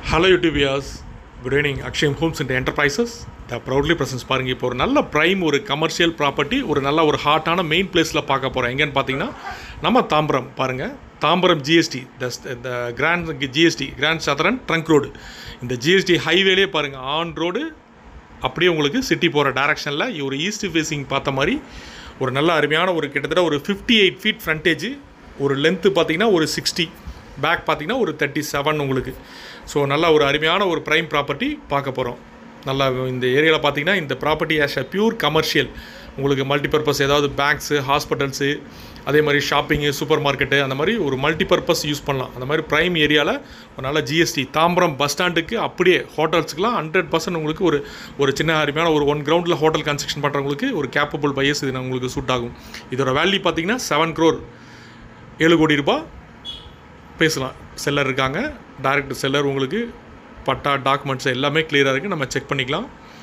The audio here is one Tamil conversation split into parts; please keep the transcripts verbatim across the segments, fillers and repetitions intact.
Hello YouTube viewers, good evening. Akshayam Homes and Enterprises the proudly presents பாருங்க இப்போ ஒரு நல்ல prime ஒரு commercial property ஒரு நல்ல ஒரு ஹாட்டான மெயின் பிளேஸ்ல பார்க்க போறோம். எங்கன்னு பாத்தீங்கன்னா நம்ம தாம்பரம் பாருங்க. Tambaram G S T the Grand G S T Grand Southern Trunk Road. இந்த G S T ஹைவேலயே பாருங்க ஆன் ரோடு அப்படியே உங்களுக்கு சிட்டி போற டைரக்ஷன்ல ஒரு ஈஸ்ட் ஃபேசிங் பார்த்த மாதிரி ஒரு நல்ல அருமையான ஒரு கிட்டத்தட்ட ஒரு fifty-eight feet frontage ஒரு லெந்த் பாத்தீங்கன்னா ஒரு sixty பேக் பார்த்தீங்கன்னா ஒரு thirty-seven உங்களுக்கு ஸோ நல்லா ஒரு அருமையான ஒரு ப்ரைம் ப்ராப்பர்ட்டி பார்க்க போகிறோம். நல்லா இந்த ஏரியாவில் பார்த்தீங்கன்னா இந்த property as a pure commercial உங்களுக்கு மல்டிபர்பஸ் ஏதாவது பேங்க்ஸு ஹாஸ்பிட்டல்ஸு அதே மாதிரி ஷாப்பிங்கு சூப்பர் மார்க்கெட்டு அந்த மாதிரி ஒரு மல்டிபர்பஸ் யூஸ் பண்ணலாம். அந்த மாதிரி ப்ரைம் ஏரியாவில் ஒரு நல்ல G S T Tambaram bus ஸ்டாண்டுக்கு அப்படியே ஹோட்டல்ஸுக்குலாம் ஹண்ட்ரட் பர்சன்ட் உங்களுக்கு ஒரு ஒரு சின்ன அருமையான ஒரு ஒன் கிரவுண்டில் ஹோட்டல் கன்ஸ்ட்ரக்ஷன் பண்ணுறவங்களுக்கு ஒரு கேப்பபிள் பையர்ஸ் இது உங்களுக்கு சூட் ஆகும். இதோட வேல்யூ பார்த்தீங்கன்னா செவன் க்ரோர் ஏழு கோடி ரூபாய் பேசலாம். செல்லர் இருக்காங்க, டைரக்ட் செல்லர் உங்களுக்கு பட்டா டாக்குமெண்ட்ஸ் எல்லாமே கிளியராக இருக்குது, நம்ம செக் பண்ணிக்கலாம்.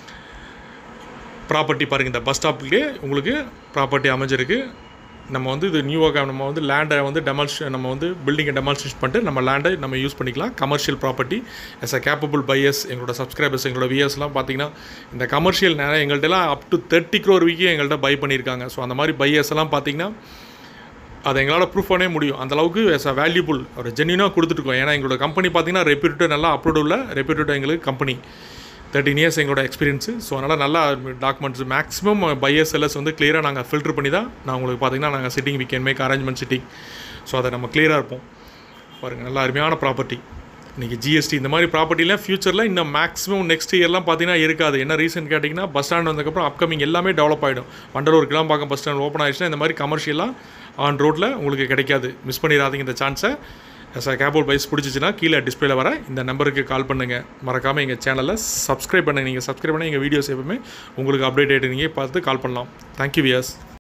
ப்ராப்பர்ட்டி பாருங்கள், இந்த பஸ் ஸ்டாப்லேயே உங்களுக்கு ப்ராப்பர்ட்டி அமைஞ்சிருக்கு. நம்ம வந்து இது நியூவாக நம்ம வந்து லேண்டை வந்து டெமால்ஷன் நம்ம வந்து பில்டிங்கை டெமால்ஷன் பண்ணிட்டு நம்ம லேண்டை நம்ம யூஸ் பண்ணிக்கலாம். Commercial property as a capable buyers எங்களோட சப்ஸ்கிரைபர்ஸ் எங்களோட வியர்ஸ்லாம் பார்த்தீங்கன்னா இந்த கமர்ஷியல் நேரம் எங்கள்கிட்டலாம் அப் டு தேர்ட்டி க்ரோர் வீக்கே எங்கள்கிட்ட பை பண்ணியிருக்காங்க. ஸோ அந்த மாதிரி பையர்ஸ் எல்லாம் பார்த்தீங்கன்னா அதை எங்களால் ப்ரூஃப் பண்ணவே முடியும். அந்தளவுக்கு எஸ் அ வேல்யூபுள் ஒரு ஜென்யூனாக கொடுத்துட்ருக்கோம். ஏன்னா எங்களோட கம்பெனி பார்த்தீங்கன்னா ரெப்யூட்டட் நல்லா அப்ரூவ்ட் உள்ள ரெப்யூட்டட் எங்களுக்கு கம்பெனி தேர்ட்டின் இயர்ஸ் எங்களோட எக்ஸ்பீரியன்ஸு. ஸோ அதனால் நல்லா டாக்குமெண்ட்ஸ் மேக்ஸிமம் பையர் செல்லர்ஸ் வந்து கிளியராக நாங்கள் ஃபில்டர் பண்ணி தான் நான் உங்களுக்கு பார்த்தீங்கன்னா நாங்கள் sitting we can make arrangement sitting. So அதை நம்ம கிளியராக இருப்போம். பாருங்கள் நல்லா அருமையான ப்ராப்பர்ட்டி. இன்றைக்கி G S T இந்த மாதிரி ப்ராப்பர்ட்டிலாம் ஃபியூச்சரில் இன்னும் மேக்ஸிமம் நெக்ஸ்ட் இயர்லாம் பார்த்தீங்கன்னா இருக்காது. என்ன ரீசன் கேட்டிங்கன்னா பஸ் ஸ்டாண்ட் வந்ததுக்கப்புறம் அப்கமிங் எல்லாமே டெவலப் ஆகிடும். Vandalur Kilambakkam bus stand open ஆகிடுச்சுன்னா இந்த மாதிரி கமர்ஷியலாக ஆன் ரோட்டில் உங்களுக்கு கிடைக்காது. மிஸ் பண்ணிடாதீங்க இந்த சான்ஸை. எஸ் ஆ கேபிள் பைஸ் பிடிச்சிச்சின்னா கீழே டிஸ்பிளேல வர இந்த நம்பருக்கு கால் பண்ணுங்கள். மறக்காமல் எங்கள் சேனலை சப்ஸ்கிரைப் பண்ணுங்கள். நீங்கள் சப்ஸ்கிரைப் பண்ணால் எங்கள் வீடியோஸ் எப்பவுமே உங்களுக்கு அப்டேட் ஆகிட்டு நீங்கள் பார்த்து கால் பண்ணலாம். Thank you wears.